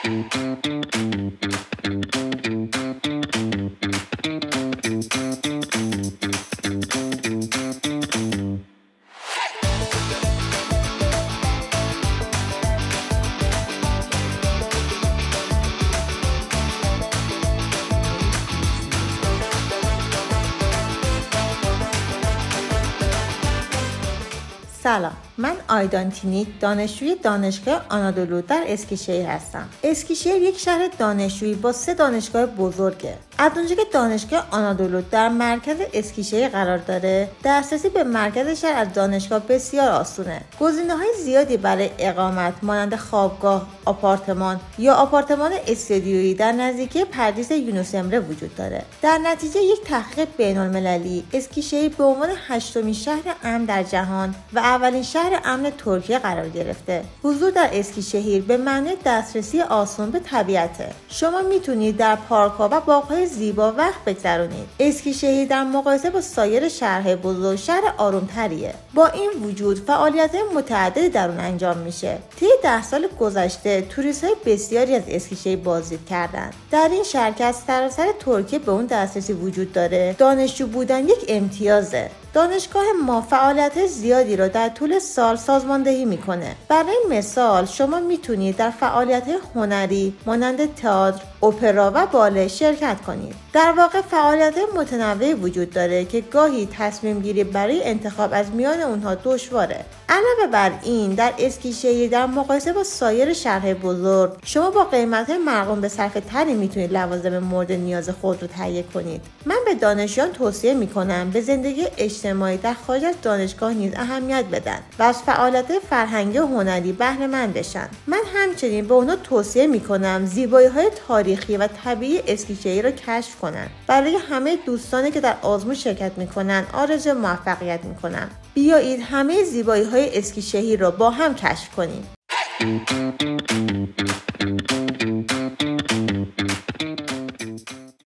سلام، من آیدان تینیک دانشجوی دانشگاه آنادولو در اسکیشهیر هستم. اسکیشهیر یک شهر دانشجویی با 3 دانشگاه بزرگه. از اونجا که دانشگاه آنادولو در مرکز اسکیشهیر قرار داره، دسترسی به مرکز شهر از دانشگاه بسیار آسونه. گزینه‌های زیادی برای اقامت مانند خوابگاه، آپارتمان یا آپارتمان استودیویی در نزدیکی پردیس یونس امره وجود داره. در نتیجه یک تحقیق بین‌المللی، اسکیشهیر به عنوان 8مین شهر امن در جهان و اولین شهر امن ترکیه قرار گرفته. حضور در اسکیشهیر به معنی دسترسی آسان به طبیعته. شما میتونید در پارک‌ها و باغ‌های زیبا وقت بگذرونید. اسکیشهیر در مقایسه با سایر شهرهای بزرگ شهر آرومتریه. با این وجود فعالیت‌های متعددی در اون انجام میشه. طی 10 سال گذشته توریست‌های بسیاری از اسکیشهیر بازدید کردند. در این شهر که از سراسر ترکیه به اون دسترسی وجود داره، دانشجو بودن یک امتیازه. دانشگاه ما فعالیت زیادی را در طول سال سازماندهی میکنه. برای مثال شما میتونید در فعالیت هنری مانند تئاتر، اپرا و باله شرکت کنید. در واقع فعالیت متنوعی وجود داره که گاهی تصمیم گیری برای انتخاب از میان اونها دشواره. علاوه بر این در اسکیشهیر در مقایسه با سایر شهرهای بزرگ شما با قیمت‌های مرقوم به صرفه تری میتونید لوازم مورد نیاز خود رو تهیه کنید. من به دانشجویان توصیه میکنم به زندگی اجتماعی در خارج از دانشگاه نیز اهمیت بدن و از فعالیت‌های فرهنگی و هنری بهره مند بشن. من همچنین به اونها توصیه میکنم زیبایی‌های تاریخی و طبیعی اسکیشهیر رو کشف کنن. برای همه دوستانی که در آزمون شرکت میکنن آرزوی موفقیت میکنم. بیایید همه زیبایی‌های اسکیشهیر رو با هم کشف کنیم.